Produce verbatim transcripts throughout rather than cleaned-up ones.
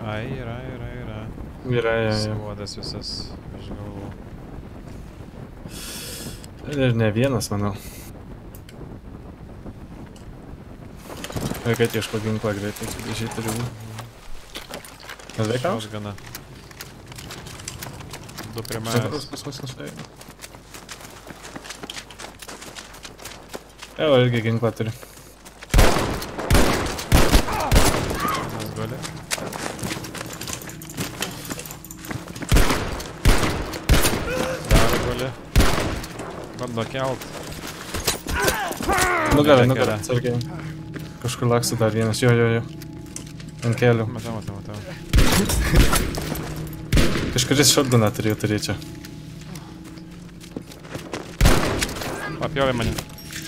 Ai, yra, yra, yra. Yra, jo, jo. Savodas visas, aš galvoju. Ir ne vienas, manau. Reikia ieško ginklą greitai, išėti ribų. Mes veikam? Aš gana. Du prie Centras manęs. pas mus nušveigia. Evo, irgi ginklą turi. Mes gali. Dar gali. Bando kelt. Nugarą, Nebekelia. nugarą, atsargiai. Kažkur laksto dar vienas, jo, jo, jo. Ant kelių. Matau, matau, matau. Kažkuris šotguną turėjo turėti čia. Papjovė mane.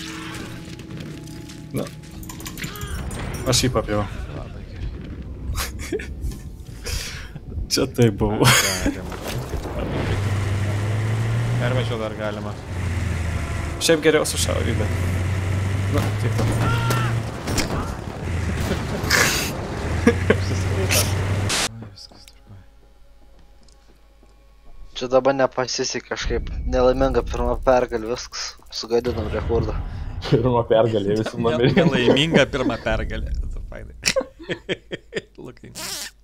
Na. Aš jį papjau. Labai gerai. Čia tai buvo. Galima. Pervečiau dar galima. Šiaip geriau sušaudyti, bet... Na, tik to. Viskas tvarkoja. Čia dabar nepasisekė kažkaip nelaiminga pirma pergalė, viskas sugadinam rekordą. Pirma pergalė visų numerį. Nelaiminga pirma pergalė. Fainai. Looking.